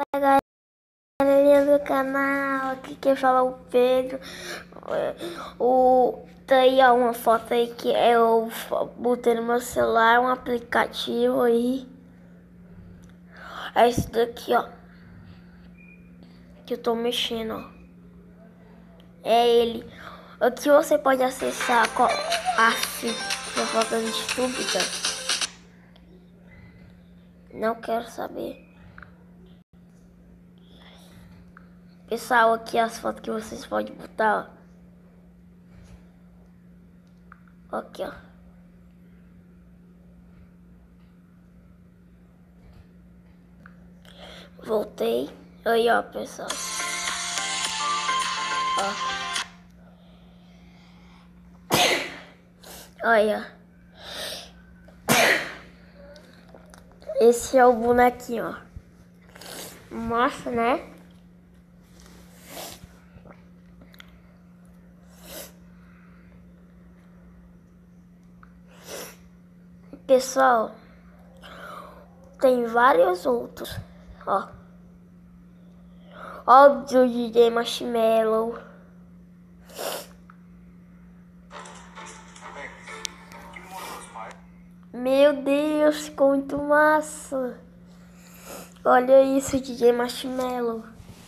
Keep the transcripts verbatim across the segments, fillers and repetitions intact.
Galerinha do canal, aqui quem fala é o Pedro. O, tá aí ó, uma foto aí que eu botei no meu celular, um aplicativo aí. É esse daqui, ó, que eu tô mexendo, ó. É ele. Aqui você pode acessar a propaganda estúpida. Não quero saber. Pessoal, aqui as fotos que vocês podem botar, ó. Aqui, ó. Voltei. Aí, ó, pessoal. Ó. Olha. Esse é o bonequinho, ó. Massa, né? Pessoal, tem vários outros, ó. Ó o D J Marshmello. Meu Deus, ficou muito massa. Olha isso, D J Marshmello.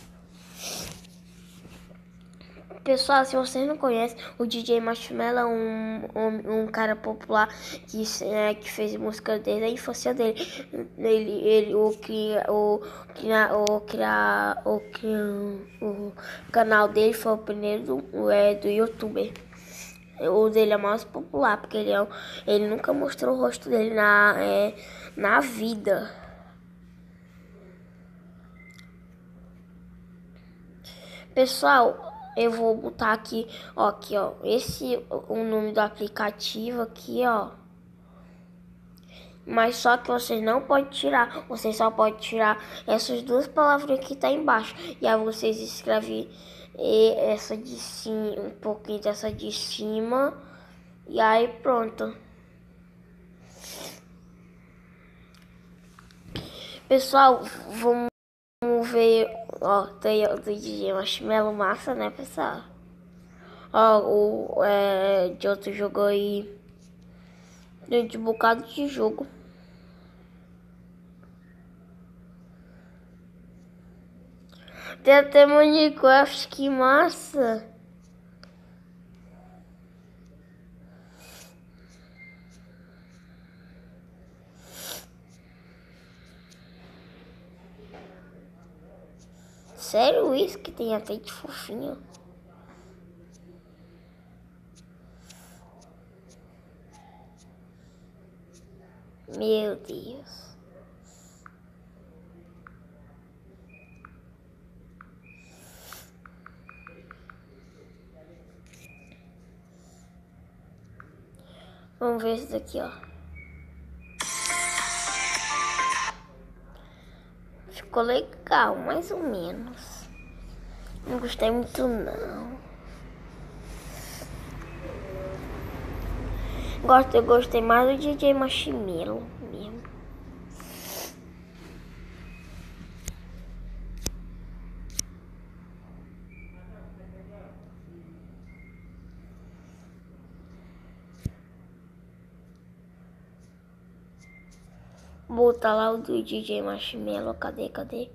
Pessoal, se vocês não conhecem, o D J Marshmello é um, um, um cara popular que, é, que fez música desde a infância dele. Ele, ele o que o, o, criar, o, o, o canal dele foi o primeiro do, é, do YouTube. O dele é mais popular, porque ele, é, ele nunca mostrou o rosto dele na, é, na vida. Pessoal, eu vou botar aqui, ó, aqui, ó, esse, o nome do aplicativo aqui, ó. Mas só que vocês não podem tirar, vocês só podem tirar essas duas palavras que tá embaixo. E aí vocês escrevem essa de cima, um pouquinho dessa de cima. E aí pronto. Pessoal, vamos ver, ó, tem o D J Marshmello massa, né, pessoal? Ó, o é, de outro jogo aí, de um bocado de jogo. Tem até Minecraft, que massa! Sério isso que tem até de fofinho? Meu Deus. Vamos ver isso daqui, ó. Ficou legal, mais ou menos. Não gostei muito, não. Gosto, eu gostei mais do D J Marshmello mesmo. Botar lá o do D J Marshmello. Cadê, cadê?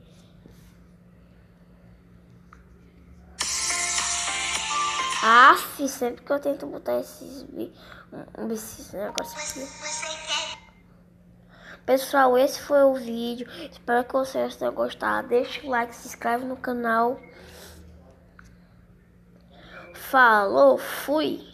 Aff, sempre que eu tento botar esses, esses negócios aqui. Pessoal, esse foi o vídeo. Espero que vocês tenham gostado. Deixa o like, se inscreve no canal. Falou, fui!